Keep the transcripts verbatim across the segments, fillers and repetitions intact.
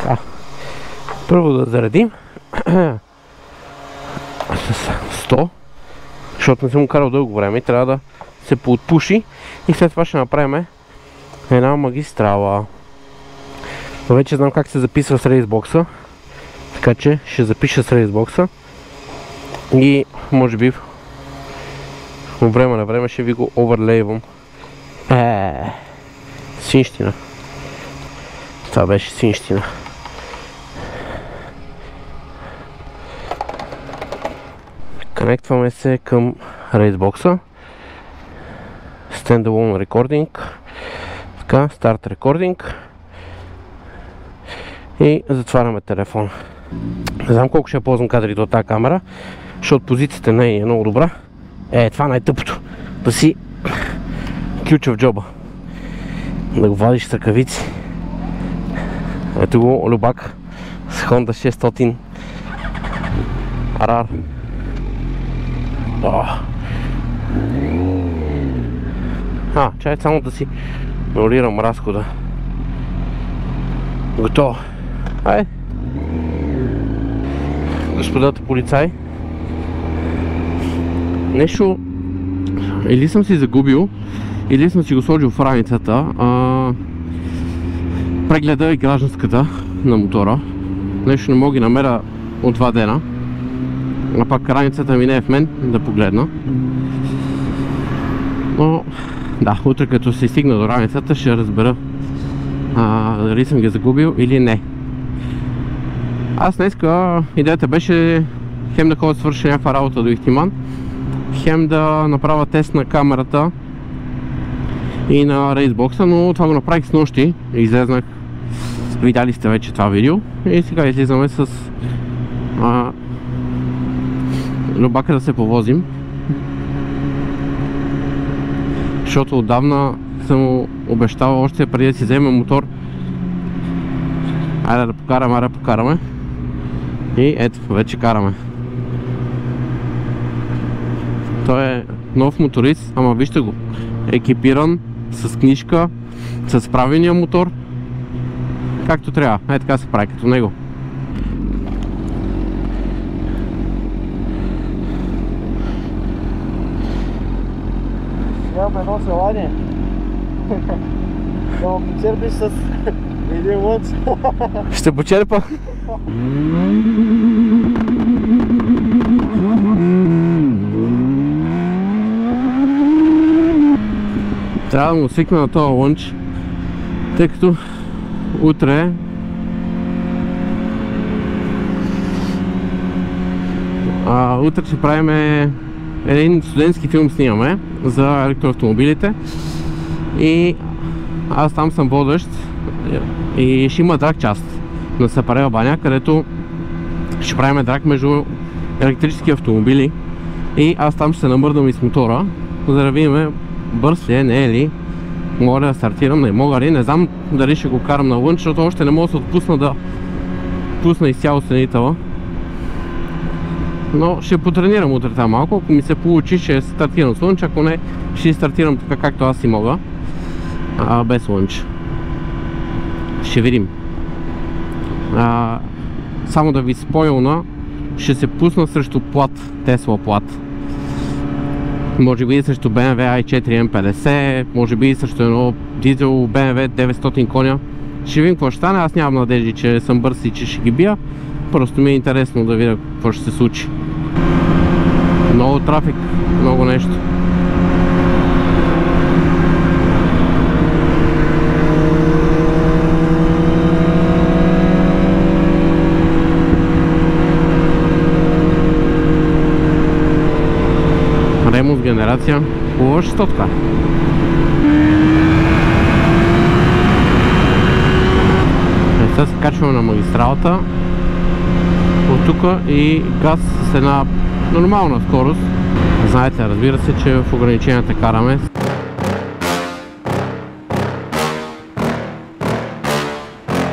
Така. Първо да заредим с сто, защото не съм го карал дълго време и трябва да се поотпуши и след това ще направим една магистрала. Но вече знам как се записва с рейсбокса, така че ще запиша с рейсбокса и може би от време на време ще ви го оверлейвам. Еее, свинщина. Това беше свинщина. Конектваме се към рейсбокса. Standalone recording. Така, старт рекординг. И затваряме телефона. Не знам колко ще ползвам кадрите от тази камера, защото позицията не е много добра. Е, това най-тъпото. Да си ключа в джоба. Да го вадиш с ръкавици. Ето го Любак с Honda шестстотин ар ар. А, чай само да си нулирам разхода. Готово. Ай. Господата полицаи. Нещо или съм си загубил, или съм си го сложил в раницата. А... Прегледа и гражданската на мотора. Нещо не мога ги намеря от два дена. А пак раницата ми не е в мен да погледна. Но да, утре като се стигна до раницата ще разбера а, дали съм ги загубил или не. Аз днеска идеята беше хем да ходя да свърша някаква работа до Ихтиман, хем да направя тест на камерата и на рейсбокса, но това го направих с нощи. Излезнах, видяли сте вече това видео и сега излизаме с а, Любака да се повозим, защото отдавна съм му обещал още преди да си вземем мотор. Айде да покараме, айде да покараме. И ето, вече караме. Той е нов моторист, ама вижте го. Екипиран, с книжка, с правилния мотор. Както трябва. Е, така се прави, като него. Нямам едно желание. Да му почерпиш с един лънч. Ще почерпа. Трябва да му свикна на този лънч, тъй като утре а, утре ще правим един студентски филм, снимаме за електроавтомобилите и аз там съм водещ и ще има драг част на Сапарева баня, където ще правим драг между електрически автомобили и аз там ще се намърдам и с мотора, за да видим бърз ли е, не е ли, мога да стартирам, не мога ли, не знам дали ще го карам на лънч, защото още не мога да се отпусна да пусна изцяло сценителя. Но ще потренирам утре там малко, ако ми се получи ще стартирам с лънч, ако не ще стартирам така както аз си мога, а, без лънч. Ще видим. А, само да ви спойлна, ще се пусна срещу плат, Тесла плат. Може би срещу Б М В ай четири М петдесет, може би срещу едно дизел Б М В деветстотин коня. Ще видим какво ще стане, аз нямам надежди, че съм бърз и че ще ги бия. Просто ми е интересно да видя какво ще се случи. Много трафик, много нещо. Ремонт генерация, хубава шестотка. Сега се качваме на магистралата от тук и газ с една нормална скорост. Знаете, разбира се, че в ограниченията караме.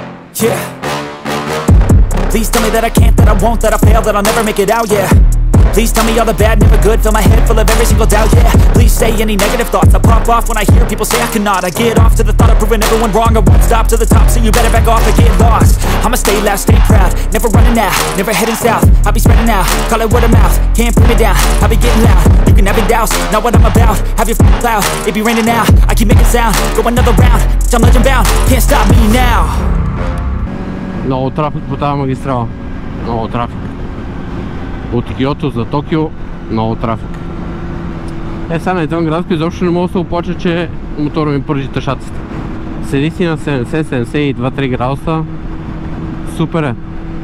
Yeah. Please tell me that I can't, that I won't, that I fail, that I'll never make it out, yeah. Please tell me all the bad, never good. Fill my head full of every single doubt, yeah. Please say any negative thoughts. I pop off when I hear people say I cannot. I get off to the thought of proving everyone wrong. I won't stop to the top, so you better back off and get lost. I'ma stay loud, stay proud, never running out, never heading south. I'll be spreading out, call it word of mouth. Can't put me down, I'll be getting loud. You can have it douse, not what I'm about. Have your f***ing cloud, it be raining now. I keep making sound, go another round. I'm legend bound, can't stop me now. Много трафик по тази магистрала. Много трафик. От Киото за Токио, много трафик. Е, сега на Извънградско изобщо не мога да се оплача, че мотора ми пържи тъшаците. Седи си на седемдесет седемдесет и два три градуса. Супер е.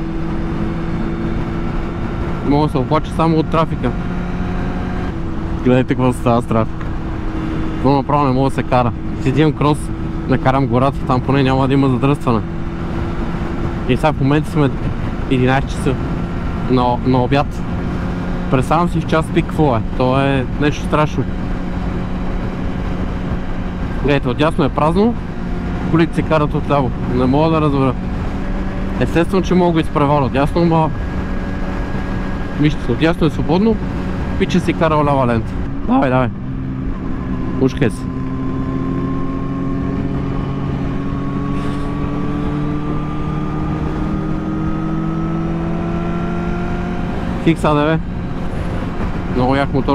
Мога да се оплача само от трафика. Гледайте какво става с трафика. Това направо не мога да се кара. Седим крос, да карам гората, там поне няма да има задръстване. И сега в момента сме единайсет часа на, на обяд. Представям си в час пик какво е. То е нещо страшно. Гледайте, отдясно е празно, колите се карат отляво. Не мога да разбера. Естествено, че мога да изпреваря отдясно, но вижте, отдясно е свободно, пича си кара лява лента. Давай, давай. Ушкай се. Хикс А Д В. Много як мотор.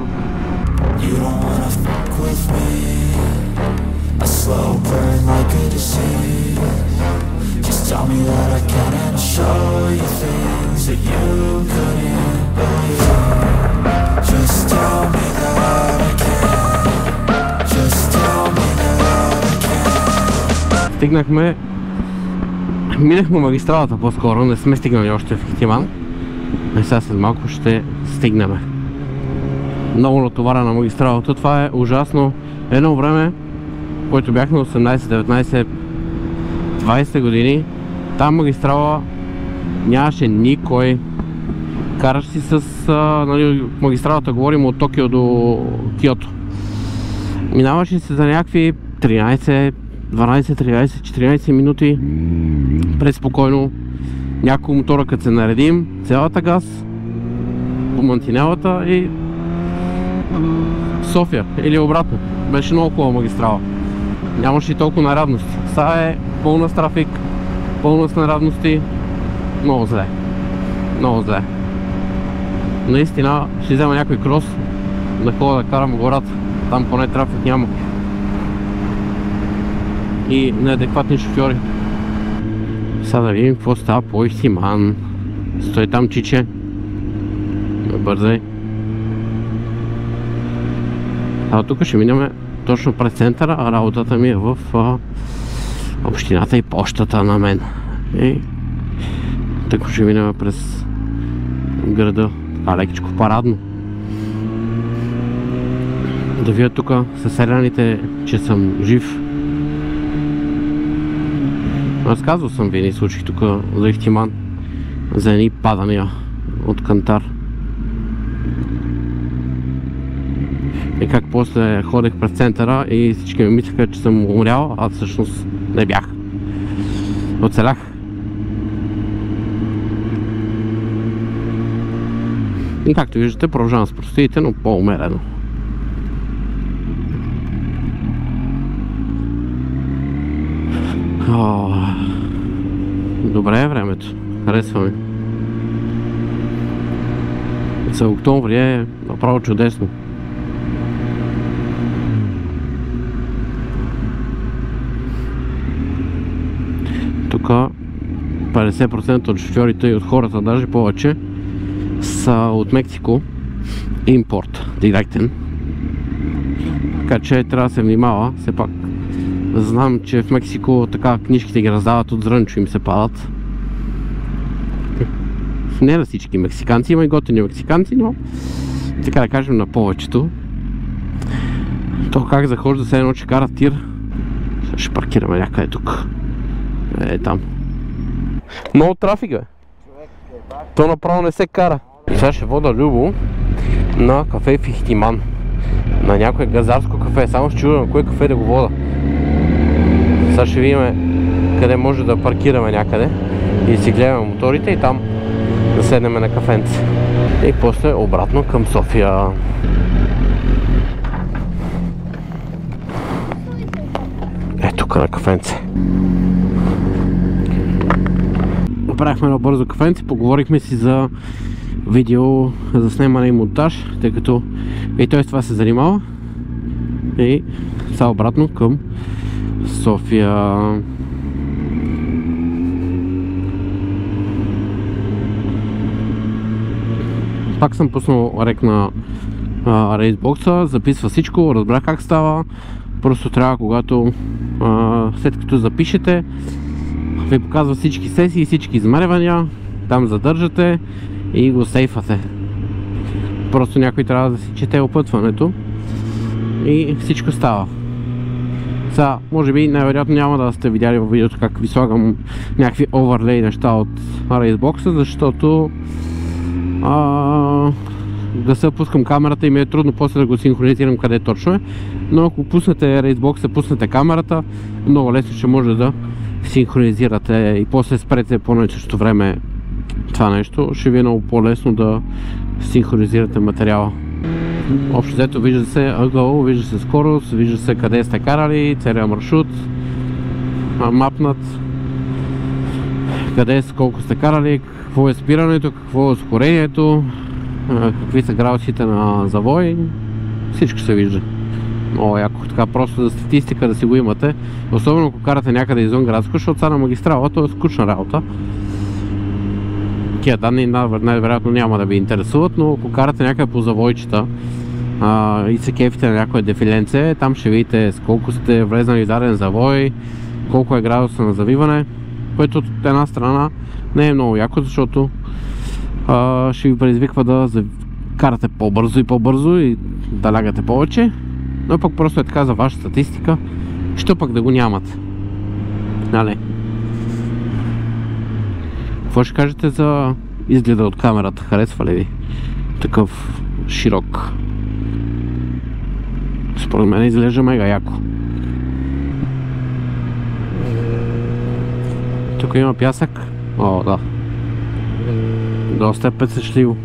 Стигнахме, минахме магистралата по-скоро, не сме стигнали още в Хитиман. И сега след малко ще стигнем. Много натоварена магистралата, това е ужасно. Едно време, който бях на осемнайсет, деветнайсет, двайсет години, там магистрала нямаше никой. Караш си с, а, нали, магистралата говорим от Токио до Киото. Минаваше се за някакви тринайсет, дванайсет, тринайсет, четиринайсет минути преспокойно. Няколко мотора като се наредим, цялата газ по мантинелата и София или обратно. Беше много хубава магистрала. Нямаше и толкова неравности. Сега е пълна с трафик, пълна с неравности. Много зле. Много зле. Наистина ще взема някой крос да ходя да карам в гората. Там поне трафик няма. И неадекватни шофьори. Сега да видим какво става по Ихтиман. Стой там, чиче. Бързай. А тук ще минем точно през центъра, а работата ми е в а, общината и пощата на мен. И така ще минем през града. Така лекичко парадно. Да видя тук съседаните, че съм жив. Разказвал съм ви едни случаи тук за Ихтиман, за едни падания от кантар. И как после ходех през центъра и всички ми мислеха, че съм умрял, а всъщност не бях. Оцелях. И както виждате, продължавам с простите, но по-умерено. О, добре е времето. Харесва ми. За октомври е направо чудесно. Тук петдесет процента от шофьорите и от хората, даже повече, са от Мексико. Импорт, директен. Така че трябва да се внимава. Все пак знам, че в Мексико така книжките ги раздават от зрънчо, им се падат. Не на всички мексиканци, има и готини мексиканци, но така да кажем на повечето. То как захожда се едно, че кара тир. Ще паркираме някъде тук. Е, там. Много трафик е. То направо не се кара. И сега ще вода Любо на кафе в Ихтиман. На някое газарско кафе. Само ще чудя на кое кафе да го вода. Сега ще видим къде може да паркираме някъде и си гледаме моторите и там да седнем на кафенце. И после обратно към София. Е, тук на кафенце. Направихме едно бързо кафенце, поговорихме си за видео за снимане и монтаж, тъй като и той с това се занимава. И сега обратно към София. Пак съм пуснал рек на рейсбокса, записва всичко, разбрах как става. Просто трябва, когато а, след като запишете, ви показва всички сесии, всички измервания, там задържате и го сейфате. Просто някой трябва да си чете опътването и всичко става. Сега, може би най-вероятно няма да сте видяли във видеото как ви слагам някакви оверлей неща от рейсбокса, защото а, да се пускам камерата и ми е трудно после да го синхронизирам къде точно е. Но ако пуснете рейсбокса, пуснете камерата, много лесно ще може да синхронизирате и после спрете по нечещо време това нещо. Ще ви е много по-лесно да синхронизирате материала. Общо взето вижда се ъгъл, вижда се скорост, вижда се къде сте карали, целият маршрут, мапнат, къде с колко сте карали, какво е спирането, какво е ускорението, какви са градусите на завой, всичко се вижда. Много яко, така просто за статистика да си го имате, особено ако карате някъде извън градско, защото са на магистрала, то е скучна работа. Тия данни най-вероятно няма да ви интересуват, но ако карате някъде по завойчета а, и се кефите на някое дефиленце, там ще видите с колко сте влезнали в даден завой, колко е градуса на завиване, което от една страна не е много яко, защото а, ще ви предизвиква да карате по-бързо и по-бързо и да лягате повече, но пък просто е така за ваша статистика, що пък да го нямате. Нали? Какво ще кажете за изгледа от камерата? Харесва ли ви такъв широк? Според мен изглежда мега яко. Тук има пясък. О, да. Доста е песечливо.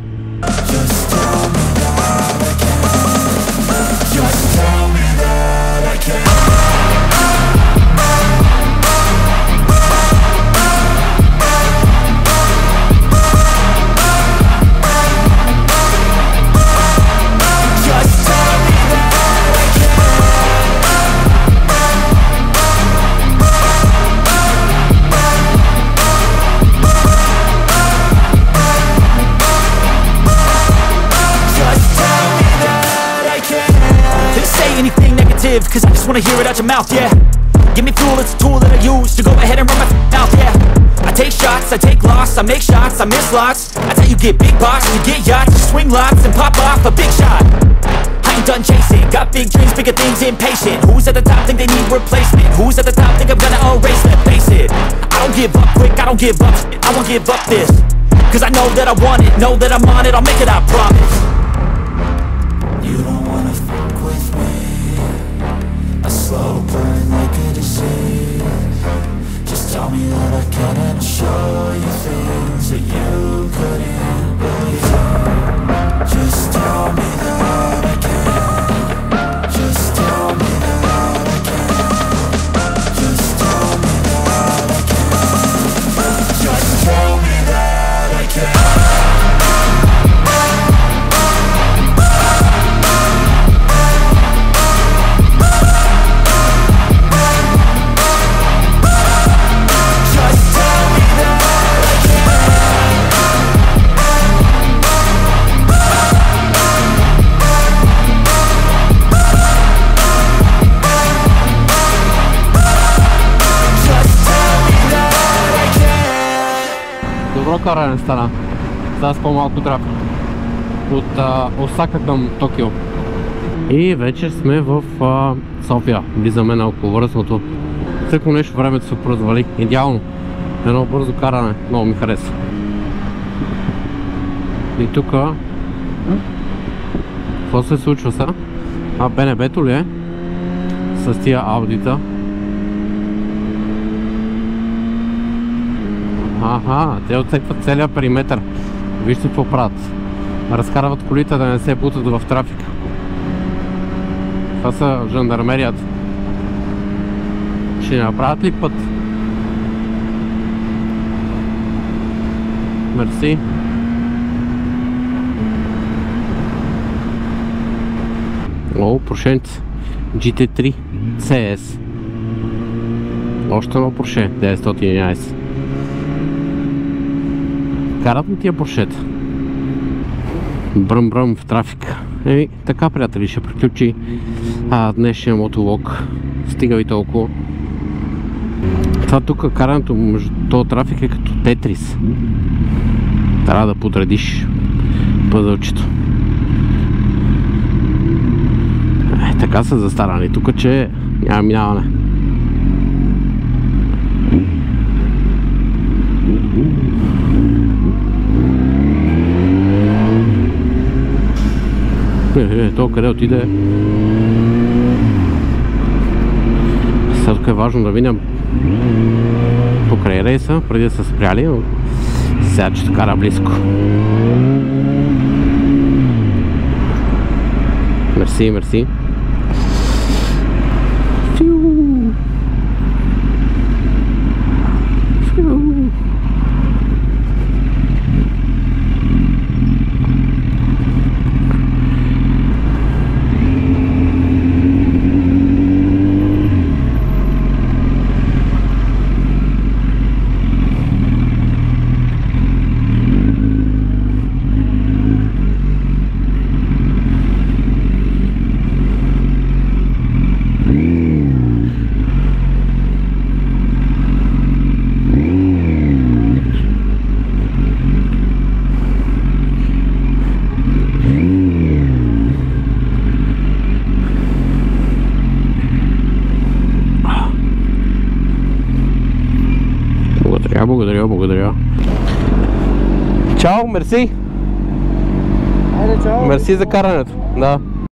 Cause I just wanna hear it out your mouth, yeah. Give me fuel, it's a tool that I use to go ahead and run my mouth, yeah. I take shots, I take loss, I make shots, I miss lots. That's how you get big box, you get yachts, you swing lots and pop off a big shot. I ain't done chasing, got big dreams, bigger things, impatient. Who's at the top think they need replacement? Who's at the top think I'm gonna erase them? Face it, I don't give up quick, I don't give up shit, I won't give up this. Cause I know that I want it, know that I'm on it, I'll make it, I promise. You don't wanna fuck with me. A slow burn like a disease. Just tell me that I can and I'll show you things that you couldn't believe. Just tell me that I can. Just tell me that I can. Just tell me that I can. Just tell me that I can. Добро каране стана. Сега с по-малко трафик. От а, Осака към Токио. И вече сме в а, София. Влизаме на околовръстното. Всеко нещо времето се прозвали. Идеално. Едно бързо каране. Много ми хареса. И тук... Какво се случва сега? А, БНБ-то ли е? С тия аудита. Аха, те отсекват целия периметър. Вижте какво правят. разкарват колите да не се бутат в трафика. Това са жандармерията. Ще направят ли път? Мерси. О, прошенце. джи ти три си ес. Още едно Порше деветстотин и единайсет. Карат ли тия Поршета? Бръм-бръм в трафик. Еми, така, приятели, ще приключи а, днешния мотовлог. Стига и толкова. Това тук, карането между този трафик е като Тетрис. Трябва да подредиш пъзълчето. Е, така са застарани тук, че няма минаване. Е, е, то къде отиде? Сега тук е важно да минем покрай рейса, преди да са спряли, но сега че кара близко. Мерси, мерси. Благодаря, благодаря. Чао, мерси! Айде, чао! Мерси за карането. Да.